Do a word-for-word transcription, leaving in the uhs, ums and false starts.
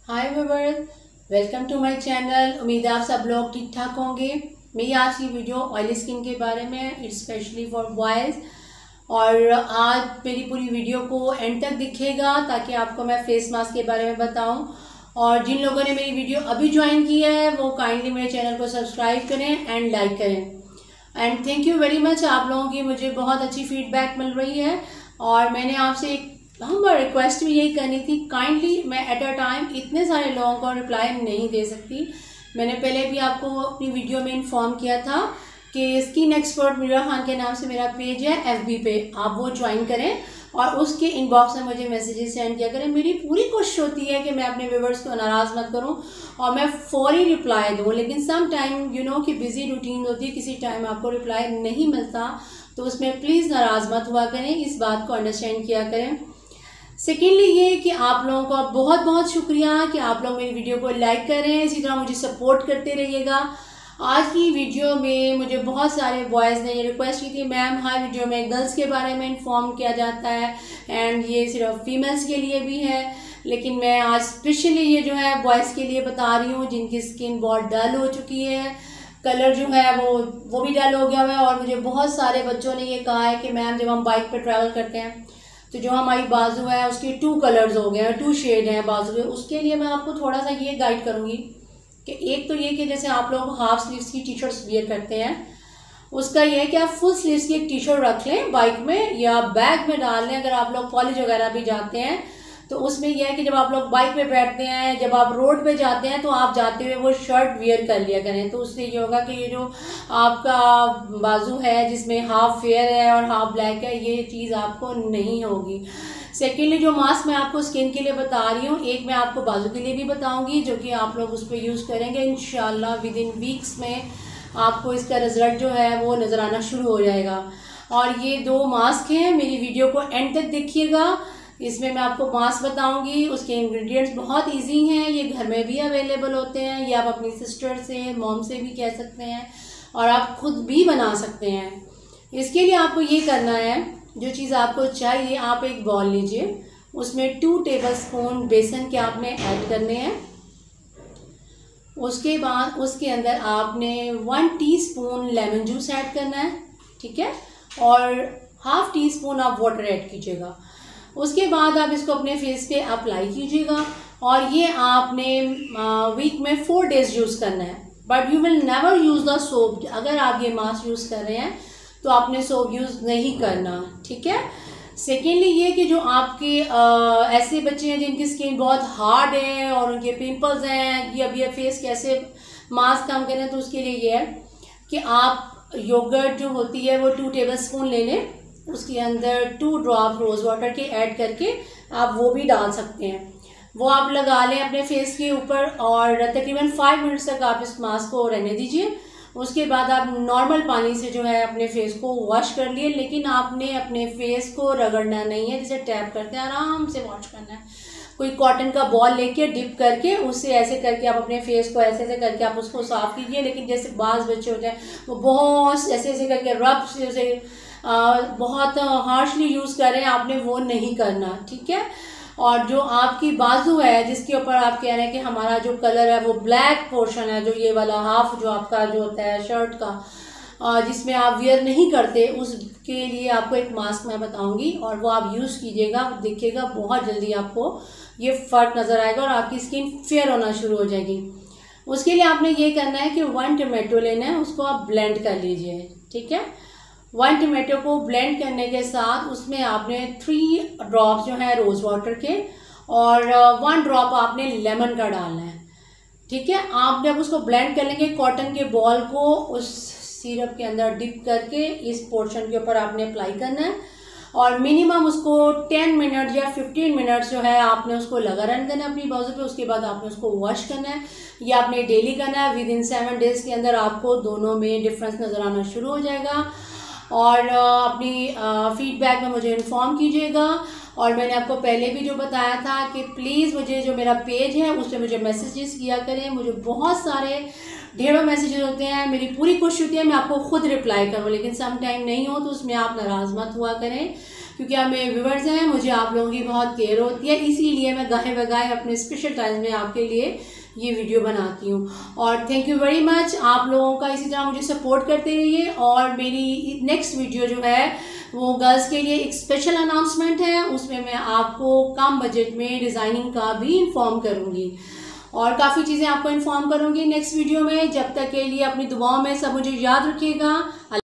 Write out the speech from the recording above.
Hi viewers, welcome to my channel. उम्मीद है आप सब लोग ठीक ठाक होंगे। मेरी आज की वीडियो ऑयली स्किन के बारे में है, इट्स स्पेशली फॉर बॉयज़। और आज मेरी पूरी वीडियो को एंड तक दिखेगा ताकि आपको मैं फेस मास्क के बारे में बताऊं। और जिन लोगों ने मेरी वीडियो अभी ज्वाइन की है वो काइंडली मेरे चैनल को सब्सक्राइब करें एंड लाइक करें। And thank you very much, आप लोगों की मुझे बहुत अच्छी फीडबैक मिल रही है। और मैंने आपसे एक हम रिक्वेस्ट भी यही करनी थी, काइंडली मैं एट अ टाइम इतने सारे लोगों को रिप्लाई नहीं दे सकती। मैंने पहले भी आपको अपनी वीडियो में इन्फॉर्म किया था कि स्किन एक्सपर्ट मीरा खान के नाम से मेरा पेज है एफबी पे, आप वो ज्वाइन करें और उसके इनबॉक्स में मुझे मैसेजेस सेंड किया करें। मेरी पूरी कोशिश होती है कि मैं अपने व्यूवर्स को नाराज़ मत करूं और मैं फौरी रिप्लाई दूं, लेकिन सम टाइम यू नो कि बिजी रूटीन होती है, किसी टाइम आपको रिप्लाई नहीं मिलता, तो उसमें प्लीज़ नाराज़ मत हुआ करें, इस बात को अंडरस्टैंड किया करें। सेकेंडली ये कि आप लोगों का बहुत बहुत शुक्रिया कि आप लोग मेरी वीडियो को लाइक कर रहे हैं, इसी तरह मुझे सपोर्ट करते रहिएगा। आज की वीडियो में मुझे बहुत सारे बॉयज़ ने ये रिक्वेस्ट की थी, मैम हर वीडियो में गर्ल्स के बारे में इन्फॉर्म किया जाता है एंड ये सिर्फ फीमेल्स के लिए भी है, लेकिन मैं आज स्पेशली ये जो है बॉयज़ के लिए बता रही हूँ जिनकी स्किन बहुत डल हो चुकी है, कलर जो है वो वो भी डल हो गया हुआ है। और मुझे बहुत सारे बच्चों ने ये कहा है कि मैम जब हम बाइक पर ट्रैवल करते हैं तो जो हमारी बाजू है उसके टू कलर्स हो गए हैं, टू शेड हैं बाजू के। उसके लिए मैं आपको थोड़ा सा ये गाइड करूँगी कि एक तो ये कि जैसे आप लोग हाफ स्लीव्स की टी शर्ट्स वियर करते हैं, उसका ये है कि आप फुल स्लीव्स की एक टी शर्ट रख लें बाइक में या बैग में डाल लें। अगर आप लोग कॉलेज वगैरह भी जाते हैं तो उसमें यह है कि जब आप लोग बाइक पे बैठते हैं, जब आप रोड पे जाते हैं तो आप जाते हुए वो शर्ट वियर कर लिया करें। तो उससे ये होगा कि ये जो आपका बाजू है जिसमें हाफ फेयर है और हाफ ब्लैक है, ये चीज़ आपको नहीं होगी। सेकेंडली जो मास्क मैं आपको स्किन के लिए बता रही हूँ, एक मैं आपको बाजू के लिए भी बताऊँगी जो कि आप लोग उस पर यूज़ करेंगे इंशाल्लाह विद इन वीक्स में आपको इसका रिजल्ट जो है वो नज़र आना शुरू हो जाएगा। और ये दो मास्क हैं, मेरी वीडियो को एंड तक देखिएगा। इसमें मैं आपको मास्क बताऊंगी, उसके इंग्रेडिएंट्स बहुत इजी हैं, ये घर में भी अवेलेबल होते हैं, ये आप अपनी सिस्टर से मॉम से भी कह सकते हैं और आप खुद भी बना सकते हैं। इसके लिए आपको ये करना है, जो चीज़ आपको चाहिए, आप एक बॉल लीजिए, उसमें टू टेबलस्पून बेसन के आपने ऐड करने हैं। उसके बाद उसके अंदर आपने one teaspoon lemon juice add करना है, ठीक है, और हाफ टी स्पून आप वाटर ऐड कीजिएगा। उसके बाद आप इसको अपने फेस पे अप्लाई कीजिएगा और ये आपने वीक में फोर डेज यूज़ करना है, but you will never use the soap. अगर आप ये मास्क यूज़ कर रहे हैं तो आपने सोप यूज़ नहीं करना, ठीक है। सेकेंडली ये कि जो आपके आ, ऐसे बच्चे हैं जिनकी स्किन बहुत हार्ड है और उनके पिंपल्स हैं, ये अब ये फेस कैसे मास्क काम करें, तो उसके लिए ये है कि आप योगर्ट जो होती है वो टू टेबल स्पून ले लें, उसके अंदर टू ड्रॉप रोज़ वाटर के ऐड करके आप वो भी डाल सकते हैं, वो आप लगा लें अपने फेस के ऊपर और तकरीबन फाइव मिनट्स तक आप इस मास्क को रहने दीजिए। उसके बाद आप नॉर्मल पानी से जो है अपने फेस को वॉश कर लिए, लेकिन आपने अपने फेस को रगड़ना नहीं है, जैसे टैप करते हैं आराम से वॉश करना है। कोई कॉटन का बॉल लेके डिप करके उससे ऐसे करके आप अपने फेस को ऐसे ऐसे करके आप उसको साफ़ कीजिए। लेकिन जैसे बाज़ बच्चे होते हैं वो बहुत ऐसे ऐसे करके रब से उसे आ, बहुत हार्शली यूज़ कर रहे हैं, आपने वो नहीं करना, ठीक है। और जो आपकी बाजू है जिसके ऊपर आप कह रहे हैं कि हमारा जो कलर है वो ब्लैक पोर्शन है, जो ये वाला हाफ जो आपका जो होता है शर्ट का जिसमें आप वियर नहीं करते, उसके लिए आपको एक मास्क मैं बताऊंगी और वो आप यूज़ कीजिएगा, देखिएगा बहुत जल्दी आपको ये फ़र्क नज़र आएगा और आपकी स्किन फेयर होना शुरू हो जाएगी। उसके लिए आपने ये करना है कि वन टमाटो लेना है, उसको आप ब्लेंड कर लीजिए, ठीक है। वन टमाटो को ब्लेंड करने के साथ उसमें आपने थ्री ड्रॉप्स जो है रोज़ वाटर के और वन ड्रॉप आपने लेमन का डालना है, ठीक है। आप जब उसको ब्लेंड कर लेंगे, कॉटन के बॉल को उस सिरप के अंदर डिप करके इस पोर्शन के ऊपर आपने अप्लाई करना है और मिनिमम उसको टेन मिनट या फिफ्टीन मिनट्स जो है आपने उसको लगा रहने देना अपनी बाजू पे। उसके बाद आपने उसको वॉश करना है, ये आपने डेली करना है। विद इन सेवन डेज़ के अंदर आपको दोनों में डिफरेंस नज़र आना शुरू हो जाएगा और अपनी फीडबैक में मुझे इन्फॉर्म कीजिएगा। और मैंने आपको पहले भी जो बताया था कि प्लीज़ मुझे जो मेरा पेज है उस पर मुझे मैसेजेस किया करें, मुझे बहुत सारे ढेरों मैसेजेस होते हैं, मेरी पूरी कोशिश होती है मैं आपको खुद रिप्लाई करूँ, लेकिन सम टाइम नहीं हो तो उसमें आप नाराज़ मत हुआ करें, क्योंकि आप मेरे व्यूवर्स हैं, मुझे आप लोगों की बहुत केयर होती है, इसीलिए मैं गाहे बगाए अपने स्पेशल टाइम में आपके लिए ये वीडियो बनाती हूँ। और थैंक यू वेरी मच, आप लोगों का इसी तरह मुझे सपोर्ट करते रहिए। और मेरी नेक्स्ट वीडियो जो है वो गर्ल्स के लिए एक स्पेशल अनाउंसमेंट है, उसमें मैं आपको कम बजट में डिज़ाइनिंग का भी इन्फॉर्म करूँगी और काफ़ी चीज़ें आपको इन्फॉर्म करूँगी नेक्स्ट वीडियो में। जब तक के लिए अपनी दुआओं में सब मुझे याद रखिएगा।